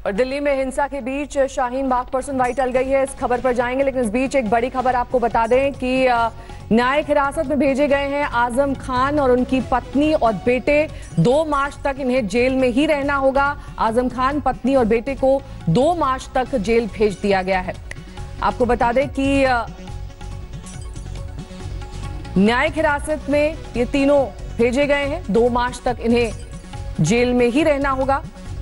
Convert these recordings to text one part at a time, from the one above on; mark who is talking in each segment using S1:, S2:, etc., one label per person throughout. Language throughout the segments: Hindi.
S1: और दिल्ली में हिंसा के बीच शाहीन बाग पर सुनवाई टल गई है। इस खबर पर जाएंगे, लेकिन इस बीच एक बड़ी खबर आपको बता दें कि न्यायिक हिरासत में भेजे गए हैं आजम खान और उनकी पत्नी और बेटे। 2 मार्च तक इन्हें जेल में ही रहना होगा। आजम खान, पत्नी और बेटे को 2 मार्च तक जेल भेज दिया गया है। आपको बता दें कि न्यायिक हिरासत में ये तीनों भेजे गए हैं। 2 मार्च तक इन्हें जेल में ही रहना होगा।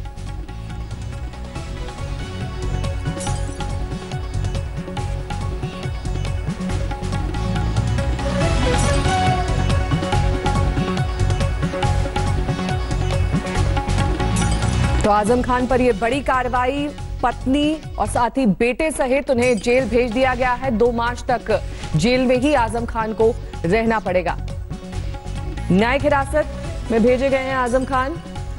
S1: तो आजम खान पर यह बड़ी कार्रवाई, पत्नी और साथ ही बेटे सहित उन्हें जेल भेज दिया गया है। 2 मार्च तक जेल में ही आजम खान को रहना पड़ेगा। न्यायिक हिरासत में भेजे गए हैं आजम खान।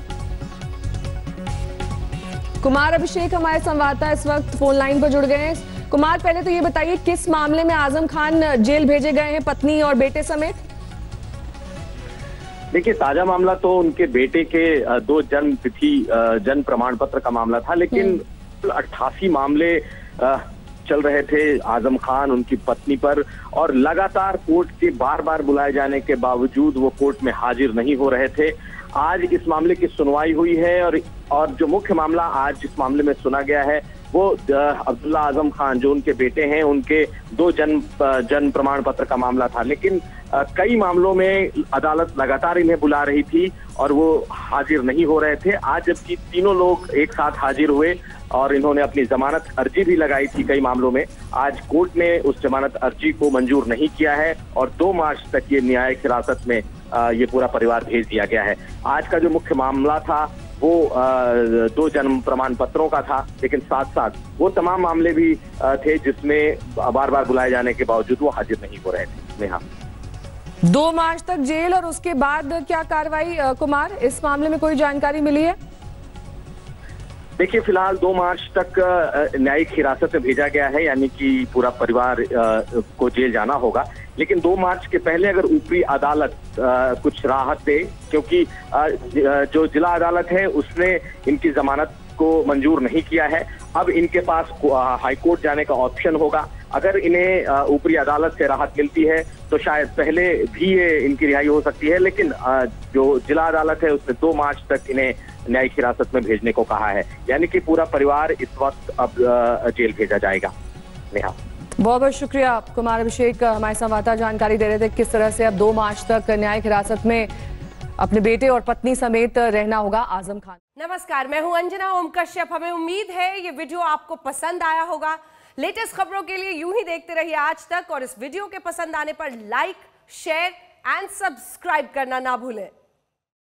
S1: कुमार अभिषेक हमारे संवाददाता इस वक्त फोन लाइन पर जुड़ गए हैं। कुमार, पहले तो ये बताइए किस मामले में आजम खान जेल भेजे गए हैं पत्नी और बेटे समेत?
S2: देखिए, ताजा मामला तो उनके बेटे के 2 जन्म प्रमाण पत्र का मामला था, लेकिन 88 मामले चल रहे थे आजम खान, उनकी पत्नी पर, और लगातार कोर्ट के बार बार बुलाए जाने के बावजूद वो कोर्ट में हाजिर नहीं हो रहे थे। आज इस मामले की सुनवाई हुई है और जो मुख्य मामला आज इस मामले में सुना गया है वो अब्दुल्ला आजम खान, जो उनके बेटे हैं, उनके 2 जन्म प्रमाण पत्र का मामला था। लेकिन कई मामलों में अदालत लगातार इन्हें बुला रही थी और वो हाजिर नहीं हो रहे थे। आज जबकि तीनों लोग एक साथ हाजिर हुए और इन्होंने अपनी जमानत अर्जी भी लगाई थी कई मामलों में, आज कोर्ट ने उस जमानत अर्जी को मंजूर नहीं किया है और 2 मार्च तक ये न्यायिक हिरासत में ये पूरा परिवार भेज दिया गया है। आज का जो मुख्य मामला था वो 2 जन्म प्रमाण पत्रों का था, लेकिन साथ साथ वो तमाम मामले भी थे जिसमें बार बार बुलाए जाने के बावजूद वो हाजिर नहीं हो रहे थे। नेहा,
S1: 2 मार्च तक जेल और उसके बाद क्या कार्रवाई? कुमार, इस मामले में कोई जानकारी मिली है?
S2: देखिए, फिलहाल 2 मार्च तक न्यायिक हिरासत में भेजा गया है, यानी कि पूरा परिवार को जेल जाना होगा। लेकिन 2 मार्च के पहले अगर ऊपरी अदालत कुछ राहत दे, क्योंकि जो जिला अदालत है उसने इनकी जमानत को मंजूर नहीं किया है, अब इनके पास हाईकोर्ट जाने का ऑप्शन होगा। अगर इन्हें ऊपरी अदालत से राहत मिलती है तो शायद पहले भी ये इनकी रिहाई हो सकती है, लेकिन जो जिला अदालत है उसने 2 मार्च तक इन्हें न्यायिक हिरासत में भेजने को कहा है, यानी कि पूरा परिवार इस वक्त अब जेल भेजा जाएगा। नेहा,
S1: बहुत बहुत शुक्रिया कुमार अभिषेक, हमारे संवाददाता जानकारी दे रहे थे किस तरह से अब 2 मार्च तक न्यायिक हिरासत में अपने बेटे और पत्नी समेत रहना होगा आजम खान।
S3: नमस्कार, मैं हूं अंजना ओम कश्यप। हमें उम्मीद है ये वीडियो आपको पसंद आया होगा। लेटेस्ट खबरों के लिए यूं ही देखते रहिए आज तक, और इस वीडियो के पसंद आने पर लाइक, शेयर एंड सब्सक्राइब करना ना भूलें।